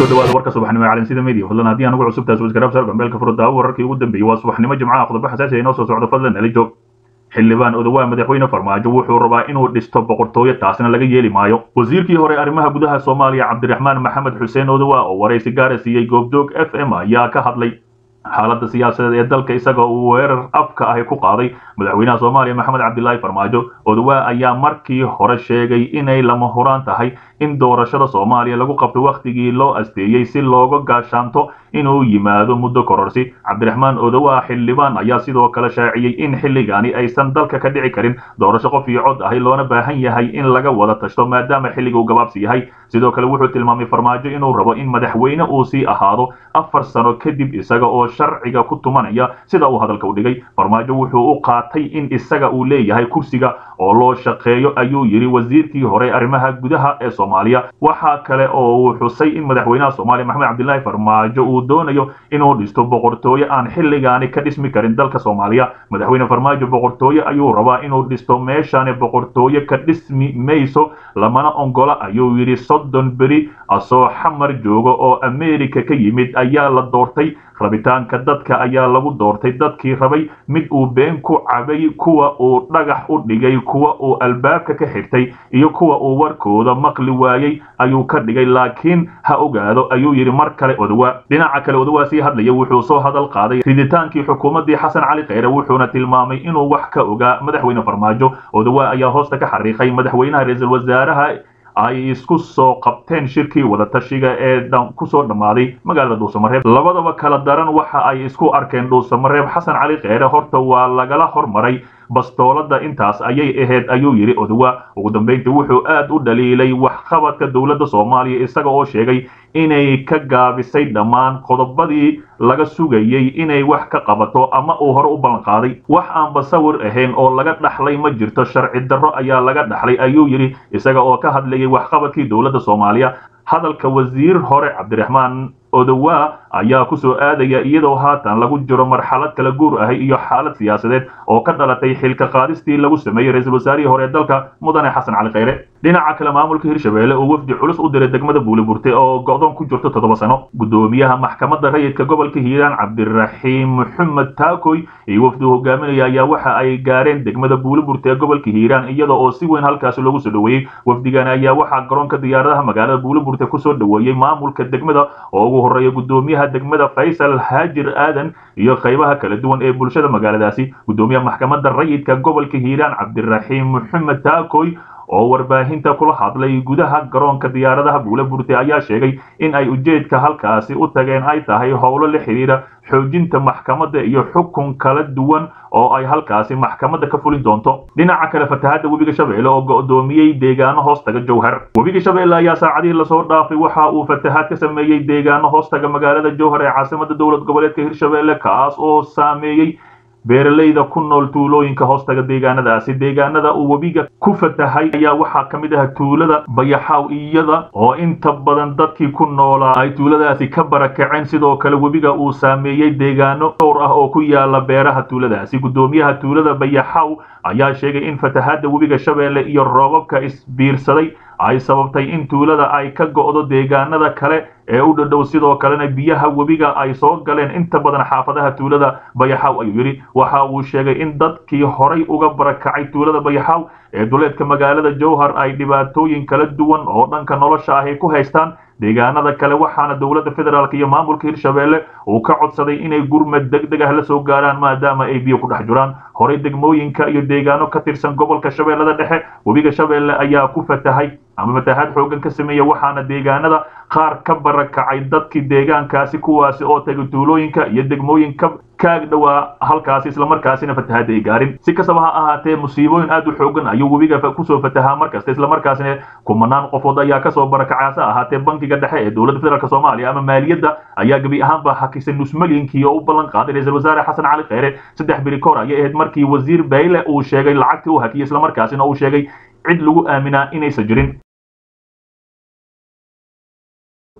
kusoo dhawaada warka subaxnimo caalam sida media fadlan haddii aan ugu cusub taas wasgaraab sar gambeelka furada wararkii ugu dambeeyay waa subaxnimo jimcaha qodobo xasaasi ah inoo soo socdo fadlan ala joog xildhibaan odawaa madaxweyne farmaajo wuxuu rabaa inuu dhisto boqortooyo taasna laga yeeli maayo wasiirkii hore arrimaha gudaha Soomaaliya Cabdiraxmaan Maxamed Xuseen Odawaa oo wareysi gaar ah siiyay goobjoog FM ayaa ka hadlay xaaladda siyaasadeed ee dalka isagoo uu weerar afka ah ku qaaday madaxweynaha Soomaaliya Maxamed Cabdullaahi Farmaajo Odawaa ayaa markii hore sheegay inay lama huraan tahay in doorashada Soomaaliya lagu qabto waqtigii loo asteeyay si looga gaashaanto inuu yimaado muddo kororsi Cabdiraxmaan Odawaa xildhibaan ayaa sidoo kale shaaciyay in xilligaani aysan dalka ka dhici karin doorasho qof iyo cod ah loona baahan yahay in laga wada tashto maadaama xilliga uu gabaabsi yahay sidoo kale wuxuu tilmaamay Farmaajo inuu rabo in madaxweyne uu sii ahaado 4 sano kadib isaga oo sharciga ku tumanaya sida uu hadalka u dhigay Farmaajo wuxuu u qaatay in isaga uu leeyahay kursiga oo loo shaqeeyo ayuu yiri wasiirkii hore arrimaha gudaha ee Soomaaliya waxa kale oo uu xusay in madaxweynaha Soomaaliya Maxamed Cabdullaahi Farmaajo uu doonayo inuu dhisto boqortooyo aan xilligaani ka dhismi karin dalka Soomaaliya madaxweyne Farmaajo boqortooyo ayuu rabaa inuu dhisto meeshaan boqortooyo ka dhismi mayso lamana ongola ayuu yiri 30 beri asoo xamar joogo oo America ka yimid ayaa la doortay rabitaanka dadka ayaa lagu doortay dadkii rabay mid uu been ku cabay kuwa uu dhagax u dhigay kuwa uu albaabka ka xirtay iyo kuwa uu warkooda maqli waayay ayuu ka dhigay laakiin ha ogaado ayuu yiri mar kale Odawaa dhinaca kale Odawaa si hadlaya wuxuu soo hadal qaaday riditaankii xukuumadii Xasan Cali Khayre wuxuuna tilmaamay inuu wax ka ogaa madaxweyne Farmaajo Odawaa ayaa hoosta ka xariiqay madaxweynaha ra'iisul wasaaraha ay isku soo qabteen shirkii wada tashiga ee ku soo dhamaaday magaalada Dhuusamareeb labadaba kala daran waxa ay isku arkeen Dhuusamareeb Xasan Cali Khayre horta waa lagala hormaray bastoolada intaas ayay ahayd ayuu yiri Odawaa ugu dambeyntii wuxuu aad u dhaliilay wax qabadka dawladda Soomaaliya isaga oo sheegay inay ka gaabisay dhammaan qodobadii laga sugayay inay wax ka qabato ama uu hore u ballan qaaday wax aan basawir ahayn oo laga dhaxlay ma jirto sharci darro ayaa laga dhaxlay ayuu yiri isaga oo ka hadlayay wax qabadkii dawladda Soomaaliya hadalka wasiir hore Cabdiraxmaan Odawaa ayaa ku soo aadaya iyadoo haatan lagu jiro marxalad kala guur ah iyo xaalad siyaasadeed oo ka dhalatay xilka qaadistii lagu sameeyay ra'iisul wasaarihii hore dalka mudane Xasan Cali Khayre dhinaca kale maamulka Hirshabeelle oo wafdi culus u diray degmada Buuliburte oo go'doon ku jirto 7 sano gudoomiyaha maxkamadda rayidka gobolka Hiiraan Cabdiraxiim Maxamed Taakoy iyo wafdi hogaaminaya ayaa waxa ay gaareen degmada Buuliburte ee gobolka Hiiraan iyadoo oo si weyn halkaas loogu soo dhaweeyay wafdigan ayaa waxa garoonka diyaaradaha magaalada Buuliburte ku soo dhaweeyay maamulka degmada oo horeeya gudoomiyaha degmada Faysal Haajir Aadan iyo qaybaha kala duwan ee bulshada magaaladaasi gudoomiyaha maxkamadda rayidka gobolka Hiiraan Cabdiraxiim Maxamed Taakoy oo warbaahinta kula hadlay gudaha garoonka diyaaradaha Buuliburte ayaa sheegay in ay ujeedka halkaasi u tageen ay tahay howlo la xiriira xoojinta maxkamadda iyo xukun kala duwan oo ay halkaasi maxkamadda ka fulin doonto dhinaca kale fatahaada webiga Shabeelle oo go'doomiyay deegaano hoostaga Jowhar webiga Shabeelle ayaa saacadii la soo dhaafay waxa uu fatahaad ka sameeyay deegaano hoostaga magaalada Jowhar ee caasimadda dawlad goboleedka Hirshabeelle kaas oo saameeyay beeralayda ku nool tuulooyinka hoostaga deegaanadaasi deegaanada uu webiga ku fatahay ayaa waxa kamid ah tuulada Bayaxaw iyada oo inta badan dadkii ku noolaa ay tuuladaasi ka barakaceen sidoo kale webiga uu saameeyay deegaano dhowr ah oo ku yaala beeraha tuuladaasi gudoomiyaha tuulada Bayaxaw ayaa sheegay in fatahaada webiga Shabeelle iyo roobabka isbiirsaday ay sababtay in tuulada ay ka go'do deegaanada kale ee u dhadhow sidoo kalena biyaha webiga ay soo galeen inta badan xaafadaha tuulada Bayaxaw ayuu yiri waxa uu sheegay in dadkii horay uga barakacay tuulada Bayaxaw ee duleedka magaalada Jowhar ay dhibaatooyin kala duwan oo dhanka nolosha ah ay ku haystaan deegaanada kale waxaana dawladda federaalka iyo maamulka Hirshabeelle uu ka codsaday inay gurmad degdeg ah la soo gaaraan maadaama ay biyo ku dhex jiraan horay degmooyinka iyo deegaano ka tirsan gobolka Shabeellada dhexe webiga Shabeelle ayaa ku fatahay ama fatahaad xoogan ka sameeyay waxaana deegaanada qaar ka barakacay dadkii deegaankaasi kuwaasi oo tagay tuulooyinka iyo degmooyinka kaag dhawaa halkaas isla markaasina fatahaad ay gaarin si kastaba ha ahaatee musiibooyin aad u xoogan ayuu webiga ku soo fatahaa markasta isla markaasina kumanaan qofood ayaa ka soo barakacay ahaatee bankiga dhexe ee dawladda federaalka Soomaaliya ama maaliyadda ayaa gabi ahaanba hakisay nus milyankii oo u ballan qaaday ra'iisul wasaare Xasan Cali Khayre 3 biri kor ayay ahayd markii wasiir Bayle uu sheegay lacagtii uu hakiyay isla markaasina uu sheegay cid lagu aaminaa inaysan jirin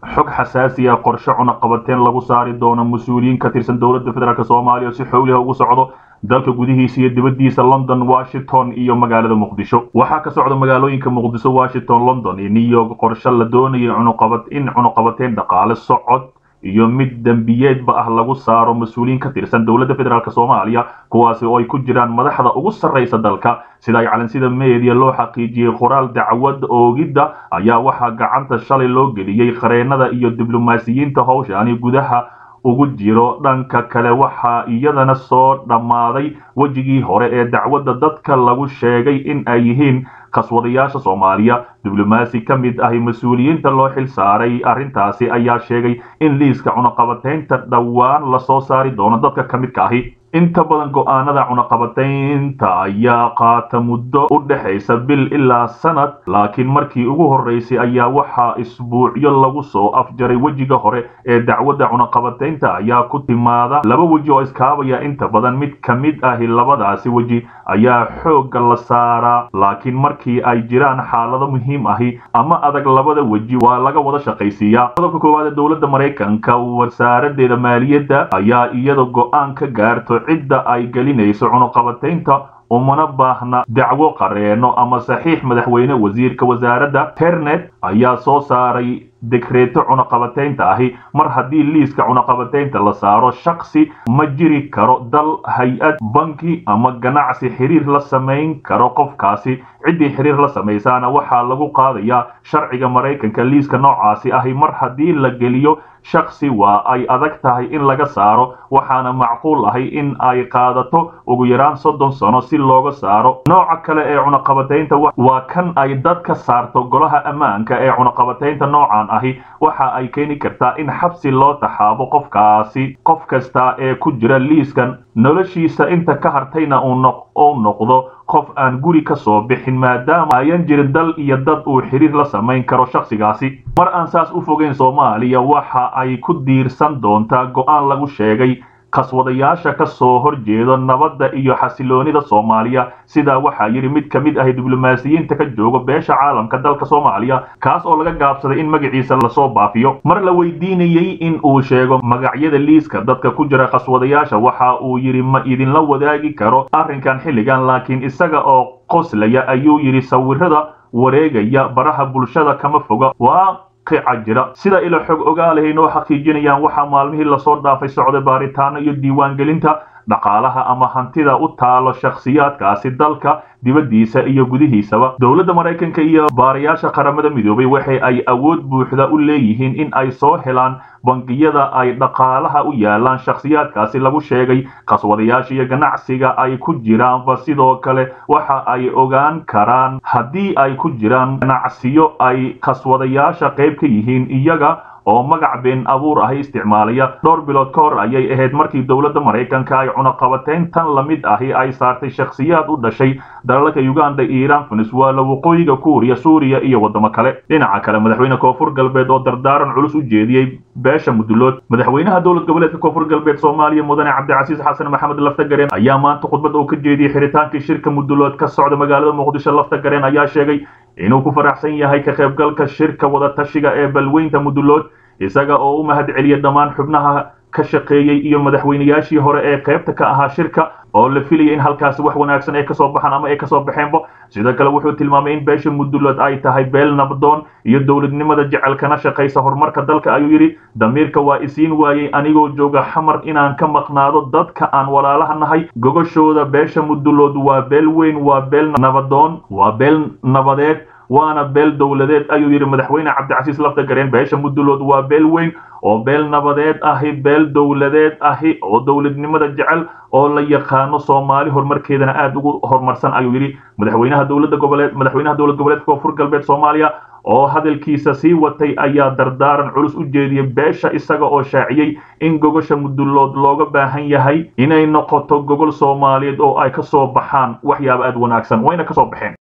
xog xasaasi ah qorshe cunaqabateyn lagu saari doono mas-uuliyiin ka tirsan dowladda federaalk Soomaaliya si xowliha ugu socdo dalka gudihiisa iyo dibaddiisa London, Washington iyo magaalada Muqdisho. Waxaa ka socda magaalooyinka Muqdisho, Washington, London iyo New York qorshe la doonayo cunaqabateyn dhaqaale socod iyo mid dambiyeedba ah lagu saaro mas-uuliyiin ka tirsan dowladda federaalk Soomaaliya kuwaasi oo ay ku jiraan madaxda ugu sarreysa dalka sida ay calansida media loo xaqiijiyay qoraal dacwad oogidda ayaa waxaa gacanta shalay loo geliyay qareenada iyo diblomaasiyiinta hawshaani gudaha ugu jiro. dhanka kale waxaa iyadana soo dhammaaday wejigii hore ee dacwadda dadka lagu sheegay in ay yihiin qaswadayaasha Soomaaliya. diblomaasi ka mid ah mas-uuliyiinta loo xil saaray arrintaasi ayaa sheegay in liiska cunaqabateynta dhowaan la soo saari doono dadka ka midka ahi. inta badan go'aanada cunaqabateynta ayaa qaata muddo u dhaxaysa bil ilaa sanad, laakiin markii ugu horeysay ayaa waxaa isbuucyo lagu soo afjaray wejiga hore ee dacwadda cunaqabateynta ayaa ku timaada laba weji oo iskaabaya. inta badan mid ka mid ahi labadaasi weji ayaa xoogga la saaraa, laakiin markii ay jiraan xaalado muhiim ahi ama adag labada weji waa laga wada shaqaysiiyaa. qodobka koowaad ee dowladda Mareykanka wasaaradeeda maaliyadda ayaa iyada go'aan ka gaarto cidda ay gelinayso cunaqabateynta umana baahna dacwo qareeno ama saxiix madaxweyne. wasiirka wasaaradda Ternet ayaa soo saaray dekreeto cunaqabateynta ahi. mar haddii liiska cunaqabateynta la saaro shakhsi ma jiri karo dal, hay-ad, banki ama ganacsi xiriir la samayn karo qofkaasi. ciddii xiriir la samaysaana waxaa lagu qaadayaa sharciga Mareykanka. liiska noocaasi ahi mar haddii la geliyo shakhsi waa ay adag tahay in laga saaro, waxaana macquul ahi in ay qaadato ugu yaraan 30 sano si looga saaro. nooca kale ee cunaqabateynta waa kan ay dadka saarto golaha ammaanka ee cunaqabateynta noocan ahi waxa ay keeni kartaa in xabsi loo taxaabo qofkaasi. qof kasta ee ku jira liiskan noloshiisa inta ka hartayna uu noqdo qof aan guri ka soo bixin maadaama ayan jirin dal iyo dad uu xiriir la samayn karo shakhsigaasi. mar aan saas u fogeyn Soomaaliya waxa ay ku diirsan doontaa go'aan lagu sheegay qaswadayaasha ka soo horjeedo nabadda iyo xasiloonida Soomaaliya. sidaa waxaa yiri mid ka mid ah diblomaasiyiinta ka jooga beesha caalamka dalka Soomaaliya kaas oo laga gaabsaday in magaciisa la soo baafiyo. mar la weydiinayay in uu sheego magacyada liiska dadka ku jira qaswadayaasha waxa uu yiri ma idin la wadaagi karo arrinkan xilligan, laakiin isaga oo qoslaya ayuu yiri sawirada wareegaya baraha bulshada kama foga waa jira. sida ila xog ogaalahay noo xaqiijinayaan waxaa maalmihii la soo dhaafay socday baaritaano iyo diiwaan gelinta dhaqaalaha ama hantida u taalo shakhsiyaadkaasi dalka dibaddiisa iyo gudihiisaba. dowladda Mareykanka iyo baarayaasha qaramada midoobay waxa ay awood buuxda u leeyihiin in ay soo helaan bangiyada ay dhaqaalaha u yaalaan shakhsiyaadkaasi lagu sheegay qaswadayaasha iyo ganacsiga ay ku jiraanba. sidoo kale waxa ay ogaan karaan haddii ay ku jiraan ganacsiyo ay qaswadayaasha qayb ka yihiin iyaga oo magac been abuur ah isticmaalaya. dhowr bilood ka hor ayay ahayd markii dowladda Mareykanka ay cunaqabateyntan la mid ahi ay saartay shakhsiyaad u dhashay dalalka Uganda, Iran, Venezuela, Waqooyiga Kuuriya, Suuriya iyo wadamo kale. dhinaca kale madaxweyne Koonfur Galbeed oo dardaaran culus u jeediyay beesha Mudulood. madaxweynaha dowlad goboleedka Koonfur Galbeed Soomaaliya mudane Cabdicasiis Xasan Maxamed Laftagareen ayaa maanta khudbad uu ka jeediyay xiritaankii shirka Mudulood ka socda magaalada Muqdisho. Laftagareen ayaa sheegay inuu ku faraxsan yahay ka qaybgalka shirka wada tashiga ee balweynta Mudulood, isaga oo u mahad celiyay dhammaan xubnaha ka shaqeeyay iyo madaxweynayaashii hore ee qaybta ka ahaa shirka oo la filayay in halkaas wax wanaagsan ay ka soo baxaan ama ay ka soo baxeenba. sidoo kale wuxuu tilmaamay in beesha Mudulood ay tahay beel nabdoon iyo dowladnimada jecelkana shaqaysa horumarka dalka. ayuu yiri damiirka waa isiin waayay anigoo jooga xamar inaan ka maqnaado dadka aan walaalaha nahay. gogashooda beesha Mudulood waa beel weyn, waa beel nabadoon, waa beel nabadeed, waana beel dowladeed ayuu yiri madaxweyne Cabdicasiis Laftagareen. beesha Mudulood waa beel weyn oo beel nabadeed ahi, beel dowladeed ahi oo dowladnimada jecel oo la yaqaano Soomaali horumarkeedana aad ugu horumarsan ayuu yiri madaxweynaha dowlad goboleedka Koonfur Galbeed Soomaaliya oo hadalkiisa sii watay ayaa dardaaran culus u jeediyay beesha isaga oo shaaciyay in gogosha Mudulood looga baahan yahay inay noqoto gogol Soomaaliyeed oo ay ka soo baxaan waxyaabo aad wanaagsan wayna ka soo baxeen.